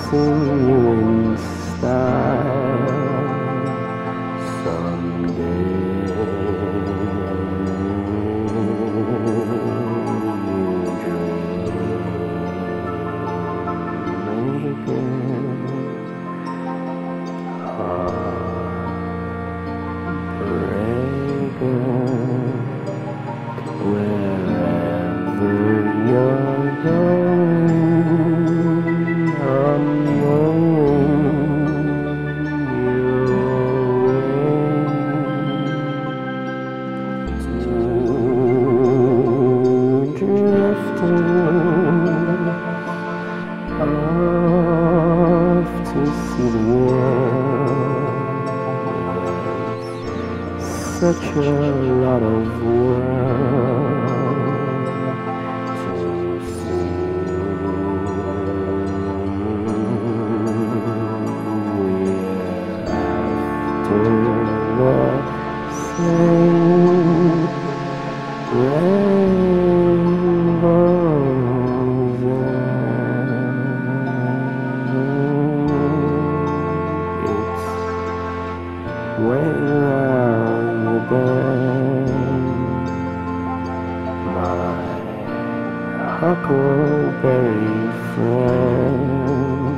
kissing you in style someday. You dream, heartbreaker, wherever you're going, I'm rolling your way to drifting off to see the world. Such a lot of world to see. We're after the same rainbows, it's waiting around the bend. My huckleberry friend.